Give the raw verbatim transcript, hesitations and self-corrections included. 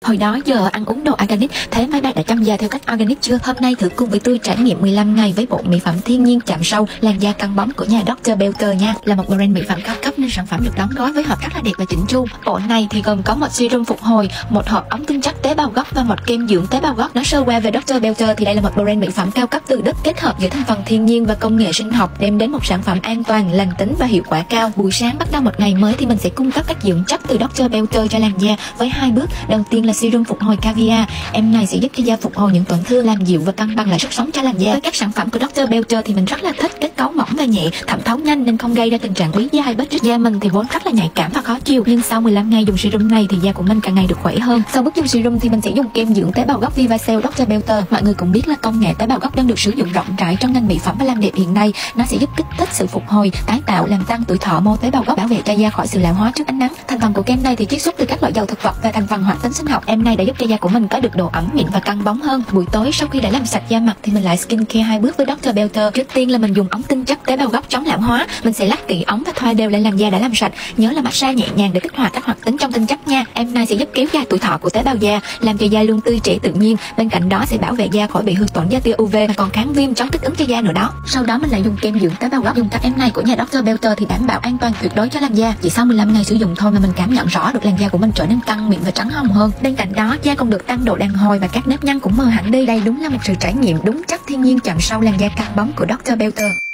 Hồi đó giờ ăn uống đồ organic, thế mấy bạn đã chăm da theo cách organic chưa? Hôm nay thử cùng với tôi trải nghiệm mười lăm ngày với bộ mỹ phẩm thiên nhiên chạm sâu làn da căng bóng của nhà doctor Belter nha. Là một brand mỹ phẩm cao cấp nên sản phẩm được đóng gói với hộp rất là đẹp và chỉnh chu. Bộ này thì gồm có một serum phục hồi, một hộp ống tinh chất tế bào gốc và một kem dưỡng tế bào gốc. Nói sơ qua về doctor Belter thì đây là một brand mỹ phẩm cao cấp từ Đức, kết hợp giữa thành phần thiên nhiên và công nghệ sinh học, đem đến một sản phẩm an toàn, lành tính và hiệu quả cao. Buổi sáng bắt đầu một ngày mới thì mình sẽ cung cấp các dưỡng chất từ doctor Belter cho làn da với hai bước. Đầu tiên là serum phục hồi caviar. Em này sẽ giúp cho da phục hồi những tổn thương, làm dịu và cân bằng lại sức sống cho làn da. Với các sản phẩm của doctor Belter thì mình rất là thích kết cấu mỏng và nhẹ, thẩm thấu nhanh nên không gây ra tình trạng bí da hay bết rít. Da mình thì vốn rất là nhạy cảm và khó chịu, nhưng sau mười lăm ngày dùng serum này thì da của mình càng ngày được khỏe hơn. Sau bước dùng serum thì mình sẽ dùng kem dưỡng tế bào gốc Vivacell doctor Belter. Mọi người cũng biết là công nghệ tế bào gốc đang được sử dụng rộng rãi trong ngành mỹ phẩm và làm đẹp hiện nay. Nó sẽ giúp kích thích sự phục hồi, tái tạo, làm tăng tuổi thọ mô tế bào gốc, bảo vệ cho da khỏi sự lão hóa trước ánh nắng. Thành phần của kem này thì chiết xuất từ các loại dầu thực vật và thành phần hoạt tính sinh học. Em này đã giúp cho da của mình có được độ ẩm mịn và căng bóng hơn. Buổi tối sau khi đã làm sạch da mặt thì mình lại skin care hai bước với doctor Belter. Trước tiên là mình dùng ống tinh chất tế bào gốc chống lão hóa. Mình sẽ lắc kỹ ống và thoa đều lên làn da đã làm sạch. Nhớ là massage nhẹ nhàng để kích hoạt các hoạt tính trong tinh chất nha. Em này sẽ giúp kéo dài tuổi thọ của tế bào da, làm cho da luôn tươi trẻ tự nhiên. Bên cạnh đó sẽ bảo vệ da khỏi bị hư tổn do tia u vê và còn kháng viêm, chống kích ứng cho da nữa đó. Sau đó mình lại dùng kem dưỡng tế bào gốc. Dùng các em này của nhà doctor Belter thì đảm bảo an toàn tuyệt đối cho làn da. Chỉ sau mười lăm ngày sử dụng thôi mà mình cảm nhận rõ được làn da của mình trở nên căng mịn và trắng hồng hơn. Bên cạnh đó da còn được tăng độ đàn hồi và các nếp nhăn cũng mờ hẳn đi. Đây đúng là một sự trải nghiệm đúng chất thiên nhiên chạm sâu làn da căng bóng của doctor Belter.